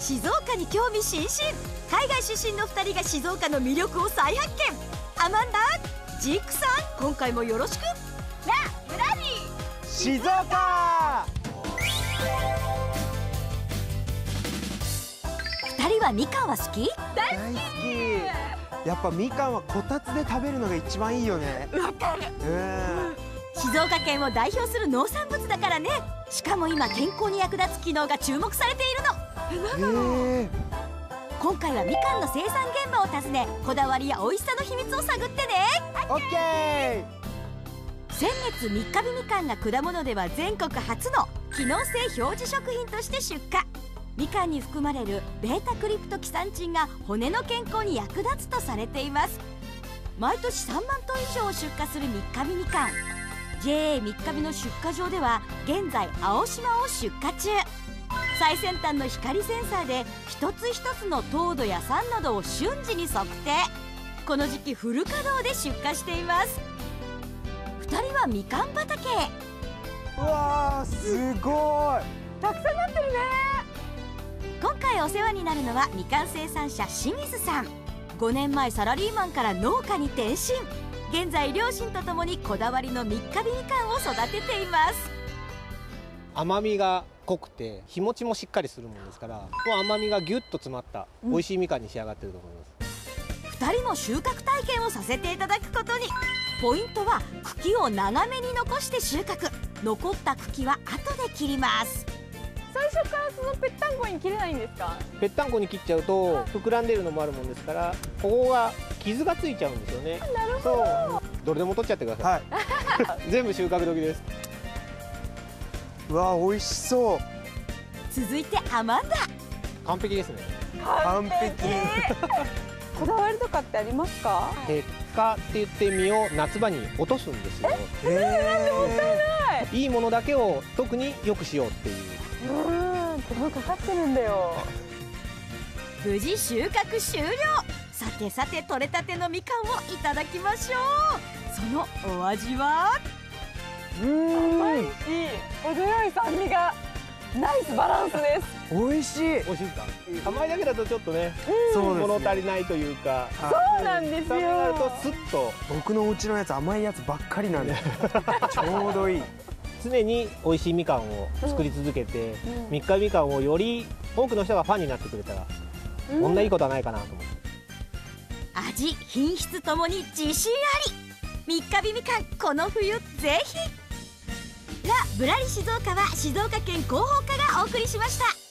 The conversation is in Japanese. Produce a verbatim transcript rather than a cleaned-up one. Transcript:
静岡に興味津々。海外出身のふたりが静岡の魅力を再発見。アマンダ、ジークさん、今回もよろしく。ラ・ブラリー静岡。 ふたりはみかんは好き？ 大好き。やっぱみかんはこたつで食べるのが一番いいよね。 わかる。 うん静岡県を代表する農産物だからね。しかも今健康に役立つ機能が注目されているの。え、なんだろう。 へー。 今回はみかんの生産現場を訪ね、こだわりや美味しさの秘密を探ってね。 オッケ先月三ヶ日みかんが果物では全国初の機能性表示食品として出荷。みかんに含まれるベータクリプトキサンチンが骨の健康に役立つとされています。毎年さんまんトン以上を出荷する三ヶ日みかん。 ジェーエー 三ヶ日の出荷場では現在青島を出荷中。最先端の光センサーで一つ一つの糖度や酸などを瞬時に測定。この時期フル稼働で出荷しています。ふたりはみかん畑へ。 ー。うわー、すごい。 たくさんなってるね。今回お世話になるのはみかん生産者清水さん。ごねんまえサラリーマンから農家に転身。現在両親とともにこだわりの三ヶ日みかんを育てています。 甘みが濃くて日持ちもしっかりするものですから、もう甘みがギュッと詰まった美味しいみかんに仕上がっていると思います。 ふたりも収穫体験をさせていただくことに。ポイントは茎を長めに残して収穫。残った茎は後で切ります。 最初からそのぺったんこに切れないんですか？ ぺったんこに切っちゃうと膨らんでるのもあるもんですから、ここが傷がついちゃうんですよね。 なるほど。 そう、どれでも取っちゃってください。はい、全部収穫時です。 うわー、美味しそう。 続いてアマンダ。 完璧ですね。 完璧。 こだわりとかってありますか？ 摘果って言って実を夏場に落とすんですよ。 えはい。 いいものだけを特によくしようっていう。 うん、手間かかってるんだよ。 無事収穫終了。さてさて採れたてのみかんをいただきましょう。そのお味は？ ー。うーん。 甘いし、程よい酸味がナイスバランスです。 美味しい。 美味しいですか？甘いだけだとちょっとね、 そうですね。 物足りないというか。 そうなんですよ。 酸味があるとスッと。 僕のお家のやつ甘いやつばっかりなんでちょうどいい。 常に美味しいみかんを作り続けて、 うん三ヶ日みかんをより多くの人がファンになってくれたら、 うん、 こんないいことはないかなと思って。 味、品質ともに自信あり。三ヶ日みかん、この冬ぜひ。ラ・ブラリ静岡は静岡県広報課がお送りしました。